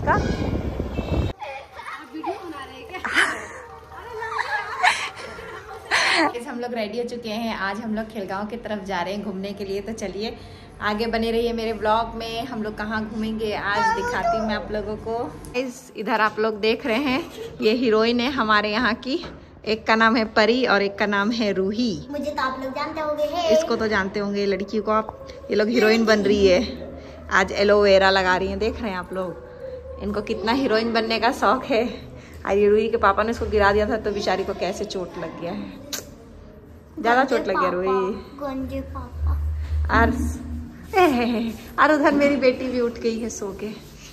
इसका। हम लोग रेडी हो चुके हैं, आज हम लोग खेलगांव की तरफ जा रहे हैं घूमने के लिए। तो चलिए आगे बने रहिए मेरे ब्लॉग में। हम लोग कहाँ घूमेंगे आज दिखाती हूँ मैं आप लोगों को। इधर आप लोग देख रहे हैं, ये हीरोइन है हमारे यहाँ की। एक का नाम है परी और एक का नाम है रूही। मुझे तो आप लोग जानते होंगे, इसको तो जानते होंगे, लड़की को आप। ये लोग हीरोइन बन रही है, आज एलोवेरा लगा रही है। देख रहे हैं आप लोग, इनको कितना हीरोइन बनने का शौक है। आज रूही के पापा ने इसको गिरा दिया था तो बेचारी को कैसे चोट लग गया है, ज्यादा चोट लग गया रूही। और उधर मेरी बेटी भी उठ गई है सो के।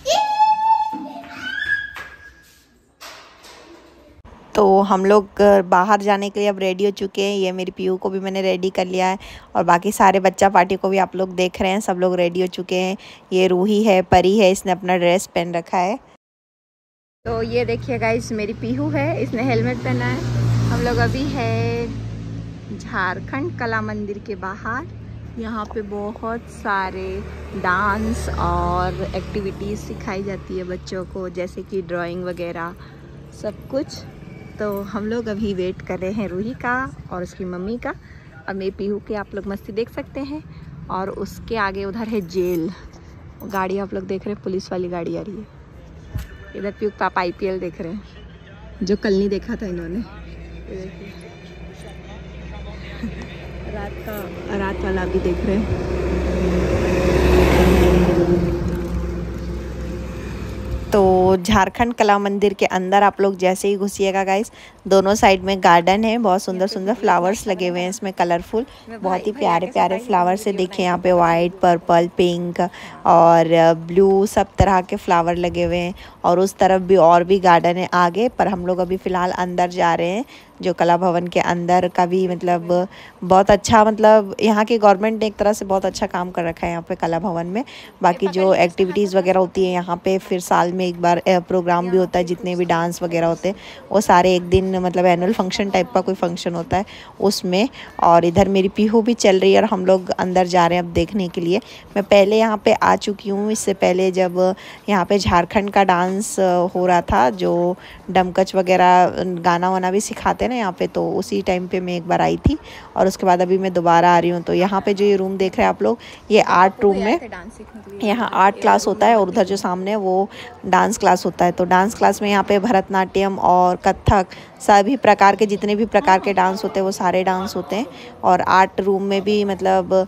तो हम लोग बाहर जाने के लिए अब रेडी हो चुके हैं। ये मेरी पीयू को भी मैंने रेडी कर लिया है और बाकी सारे बच्चा पार्टी को भी आप लोग देख रहे हैं, सब लोग रेडी हो चुके हैं। ये रूही है, परी है, इसने अपना ड्रेस पहन रखा है। तो ये देखिए गाइस, मेरी पीहू है, इसने हेलमेट पहना है। हम लोग अभी है झारखंड कला मंदिर के बाहर। यहाँ पे बहुत सारे डांस और एक्टिविटीज़ सिखाई जाती है बच्चों को, जैसे कि ड्राइंग वगैरह सब कुछ। तो हम लोग अभी वेट कर रहे हैं रूही का और उसकी मम्मी का। और मेरी पीहू के आप लोग मस्ती देख सकते हैं। और उसके आगे उधर है जेल, गाड़ी आप लोग देख रहे हैं, पुलिस वाली गाड़ी आ रही है। इधर पीहू पापा IPL देख रहे हैं, जो कल नहीं देखा था इन्होंने। रात वाला भी देख रहे हैं। तो झारखंड कला मंदिर के अंदर आप लोग जैसे ही घुसिएगा गाइस, दोनों साइड में गार्डन है, बहुत सुंदर सुंदर फ्लावर्स लगे हुए हैं इसमें, कलरफुल, बहुत ही प्यारे प्यारे फ्लावर्स है। देखिए यहाँ पे वाइट, पर्पल, पिंक और ब्लू सब तरह के फ्लावर लगे हुए हैं। और उस तरफ भी और भी गार्डन है आगे, पर हम लोग अभी फ़िलहाल अंदर जा रहे हैं, जो कला भवन के अंदर का भी मतलब बहुत अच्छा, मतलब यहाँ की गवर्नमेंट ने एक तरह से बहुत अच्छा काम कर रखा है यहाँ पे कला भवन में। बाकी जो एक्टिविटीज़ वगैरह होती है यहाँ पे, फिर साल में एक बार प्रोग्राम भी होता है, जितने भी डांस वगैरह होते हैं वो सारे एक दिन, मतलब एनुअल फंक्शन टाइप का कोई फंक्शन होता है उसमें। और इधर मेरी पीहू भी चल रही है और हम लोग अंदर जा रहे हैं अब देखने के लिए। मैं पहले यहाँ पे आ चुकी हूँ, इससे पहले जब यहाँ पे झारखंड का डांस हो रहा था, जो डमकच वगैरह गाना वाना भी सिखाते ना यहाँ पे, तो उसी टाइम पे मैं एक बार आई थी। और उसके बाद अभी मैं दोबारा आ रही हूँ। तो यहाँ पे जो ये रूम देख रहे हैं आप लोग, ये आर्ट रूम है, यहाँ आर्ट क्लास होता है। और उधर जो सामने वो डांस क्लास होता है। तो डांस क्लास में यहाँ पे भरतनाट्यम और कथक, सभी प्रकार के जितने भी प्रकार के डांस होते हैं वो सारे डांस होते हैं। और आर्ट रूम में भी मतलब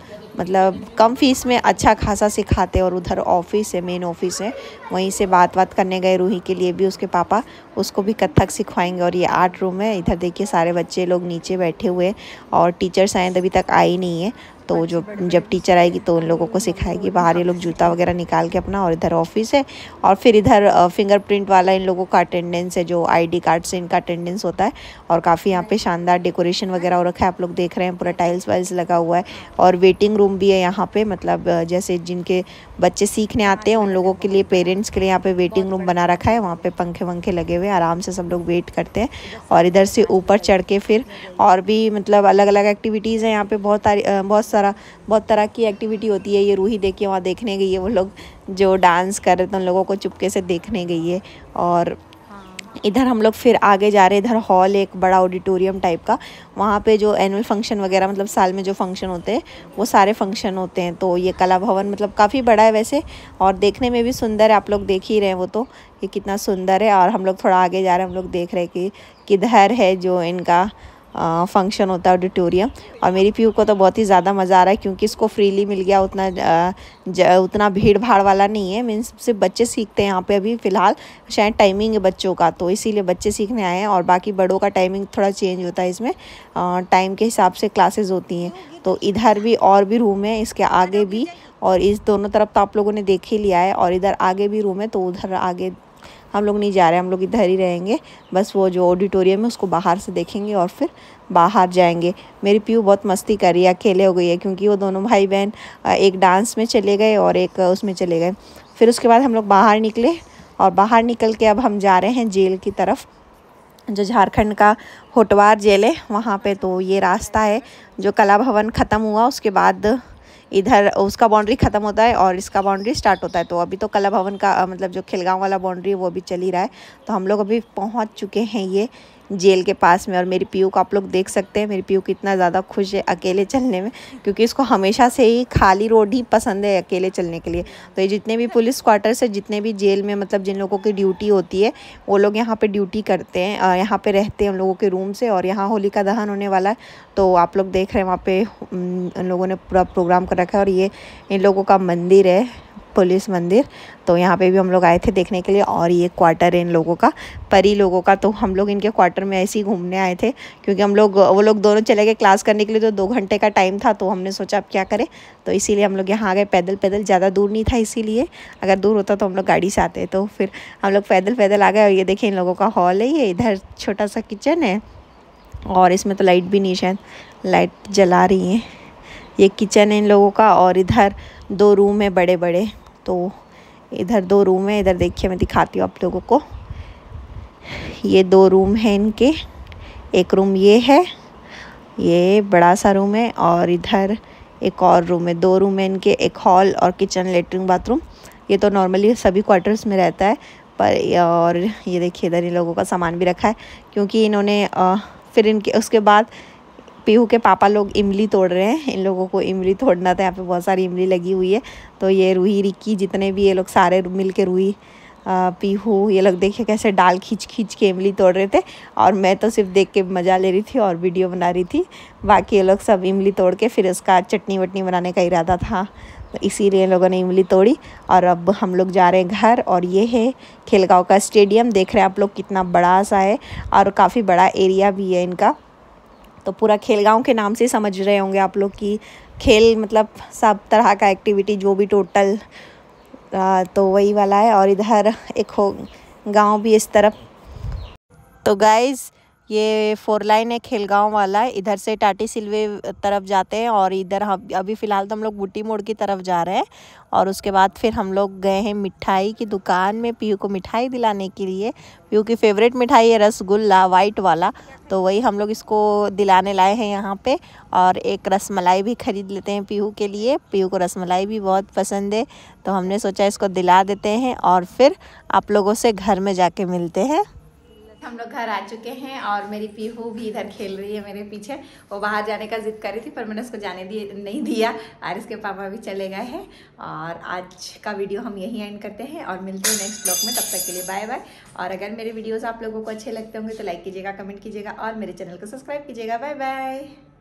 कम फीस में अच्छा खासा सिखाते हैं। और उधर ऑफिस है, मेन ऑफिस है, वहीं से बात करने गए रूही के लिए भी उसके पापा, उसको भी कथक सिखाएंगे। और ये आर्ट रूम है। इधर देखिए सारे बच्चे लोग नीचे बैठे हुए और टीचर शायद अभी तक आई नहीं है, तो जब टीचर आएगी तो उन लोगों को सिखाएगी। बाहर ये लोग जूता वगैरह निकाल के अपना, और इधर ऑफिस है। और फिर इधर फिंगरप्रिंट वाला इन लोगों का अटेंडेंस है, जो ID कार्ड से इनका अटेंडेंस होता है। और काफ़ी यहाँ पे शानदार डेकोरेशन वगैरह हो रखा है, आप लोग देख रहे हैं, पूरा टाइल्स वाइल्स लगा हुआ है। और वेटिंग रूम भी है यहाँ पे, मतलब जैसे जिनके बच्चे सीखने आते हैं उन लोगों के लिए, पेरेंट्स के लिए यहाँ पे वेटिंग रूम बना रखा है। वहाँ पे पंखे वंखे लगे हुए हैं, आराम से सब लोग वेट करते हैं। और इधर से ऊपर चढ़ के फिर और भी मतलब अलग अलग एक्टिविटीज़ हैं यहाँ पे, बहुत तरह की एक्टिविटी होती है। ये रूही देखिए वहाँ देखने गई है, वो लोग जो डांस कर रहे थे उन लोगों को चुपके से देखने गई है। और इधर हम लोग फिर आगे जा रहे हैं। इधर हॉल, एक बड़ा ऑडिटोरियम टाइप का, वहाँ पे जो एनुअल फंक्शन वगैरह, मतलब साल में जो फंक्शन होते हैं वो सारे फंक्शन होते हैं। तो ये कला भवन मतलब काफ़ी बड़ा है वैसे, और देखने में भी सुंदर है, आप लोग देख ही रहे हैं वो तो, ये कितना सुंदर है। और हम लोग थोड़ा आगे जा रहे हैं, हम लोग देख रहे हैं कि किधर है जो इनका फंक्शन होता है, ऑडिटोरियम। और मेरी पीहू को तो बहुत ही ज़्यादा मज़ा आ रहा है, क्योंकि इसको फ्रीली मिल गया, उतना भीड़ भाड़ वाला नहीं है। मीन्स सिर्फ बच्चे सीखते हैं यहाँ पे अभी फ़िलहाल, शायद टाइमिंग है बच्चों का, तो इसीलिए बच्चे सीखने आए हैं। और बाकी बड़ों का टाइमिंग थोड़ा चेंज होता है, इसमें टाइम के हिसाब से क्लासेस होती हैं। तो इधर भी और भी रूम है, इसके आगे भी, और इस दोनों तरफ तो आप लोगों ने देख ही लिया है। और इधर आगे भी रूम है, तो उधर आगे हम लोग नहीं जा रहे हैं, हम लोग इधर ही रहेंगे। बस वो जो ऑडिटोरियम है उसको बाहर से देखेंगे और फिर बाहर जाएंगे। मेरी पीहू बहुत मस्ती कर रही है, अकेले हो गई है, क्योंकि वो दोनों भाई बहन एक डांस में चले गए और एक उसमें चले गए। फिर उसके बाद हम लोग बाहर निकले, और बाहर निकल के अब हम जा रहे हैं जेल की तरफ, जो झारखंड का होटवार जेल है वहाँ पे। तो ये रास्ता है, जो कला भवन ख़त्म हुआ उसके बाद इधर उसका बाउंड्री ख़त्म होता है और इसका बाउंड्री स्टार्ट होता है। तो अभी तो कला भवन का मतलब जो खिलगांव वाला बाउंड्री है वो अभी चल ही रहा है। तो हम लोग अभी पहुंच चुके हैं ये जेल के पास में। और मेरी पीयू को आप लोग देख सकते हैं, मेरी पीयू कितना ज़्यादा खुश है अकेले चलने में, क्योंकि इसको हमेशा से ही खाली रोड ही पसंद है अकेले चलने के लिए। तो ये जितने भी पुलिस क्वार्टर्स है, जितने भी जेल में मतलब जिन लोगों की ड्यूटी होती है वो लोग यहाँ पे ड्यूटी करते हैं, यहाँ पे रहते हैं उन लोगों के रूम से। और यहाँ होलिका दहन होने वाला है, तो आप लोग देख रहे हैं वहाँ पे उन लोगों ने पूरा प्रोग्राम कर रखा है। और ये इन लोगों का मंदिर है, पुलिस मंदिर। तो यहाँ पे भी हम लोग आए थे देखने के लिए। और ये क्वार्टर है इन लोगों का, परी लोगों का। तो हम लोग इनके क्वार्टर में ऐसे ही घूमने आए थे, क्योंकि वो लोग दोनों चले गए क्लास करने के लिए। तो 2 घंटे का टाइम था, तो हमने सोचा अब क्या करें, तो इसीलिए हम लोग यहाँ आ गए पैदल पैदल। ज़्यादा दूर नहीं था, इसीलिए अगर दूर होता तो हम लोग गाड़ी से आते। तो फिर हम लोग पैदल पैदल आ गए। और ये देखिए इन लोगों का हॉल है, ये इधर छोटा सा किचन है। और इसमें तो लाइट भी नहीं, शायद लाइट जला रही है। ये किचन है इन लोगों का। और इधर 2 रूम है बड़े बड़े। तो इधर 2 रूम है, इधर देखिए मैं दिखाती हूँ आप लोगों को। ये 2 रूम है इनके, एक रूम ये है, ये बड़ा सा रूम है। और इधर एक और रूम है, 2 रूम है इनके, एक हॉल और किचन, लेटरिन, बाथरूम। ये तो नॉर्मली सभी क्वार्टर्स में रहता है। पर और ये देखिए इधर इन लोगों का सामान भी रखा है, क्योंकि इन्होंने फिर इनके उसके बाद पीहू के पापा लोग इमली तोड़ रहे हैं। इन लोगों को इमली तोड़ना था, यहाँ पे बहुत सारी इमली लगी हुई है। तो ये रूही, रिक्की, जितने भी ये लोग सारे मिल के, रूही, पीहू, ये लोग देखिए कैसे डाल खींच खींच के इमली तोड़ रहे थे। और मैं तो सिर्फ देख के मज़ा ले रही थी और वीडियो बना रही थी। बाकी ये लोग सब इमली तोड़ के फिर उसका चटनी वटनी बनाने का इरादा था, तो इसीलिए इन लोगों ने इमली तोड़ी। और अब हम लोग जा रहे हैं घर। और ये है खिलगांव का स्टेडियम, देख रहे हैं आप लोग कितना बड़ा सा है और काफ़ी बड़ा एरिया भी है इनका। तो पूरा खेलगांव के नाम से समझ रहे होंगे आप लोग कि खेल मतलब सब तरह का एक्टिविटी जो भी टोटल, तो वही वाला है। और इधर एक गांव भी इस तरफ। तो गाइज़ ये 4 लाइन है खेलगांव वाला है, इधर से टाटी सिलवे तरफ जाते हैं। और इधर हम अभी फ़िलहाल तो हम लोग बूटी मोड़ की तरफ जा रहे हैं। और उसके बाद फिर हम लोग गए हैं मिठाई की दुकान में पीहू को मिठाई दिलाने के लिए। पीहू की फेवरेट मिठाई है रसगुल्ला, वाइट वाला, तो वही हम लोग इसको दिलाने लाए हैं यहाँ पे। और एक रसमलाई भी ख़रीद लेते हैं पीहू के लिए, पीहू को रसमलाई भी बहुत पसंद है। तो हमने सोचा इसको दिला देते हैं और फिर आप लोगों से घर में जाके मिलते हैं। हम लोग घर आ चुके हैं और मेरी पीहू भी इधर खेल रही है मेरे पीछे। वो बाहर जाने का जिद कर रही थी, पर मैंने उसको जाने नहीं दिया। और इसके पापा भी चले गए हैं। और आज का वीडियो हम यहीं एंड करते हैं और मिलते हैं नेक्स्ट ब्लॉग में। तब तक के लिए बाय बाय। और अगर मेरे वीडियोस आप लोगों को अच्छे लगते होंगे तो लाइक कीजिएगा, कमेंट कीजिएगा और मेरे चैनल को सब्सक्राइब कीजिएगा। Bye bye.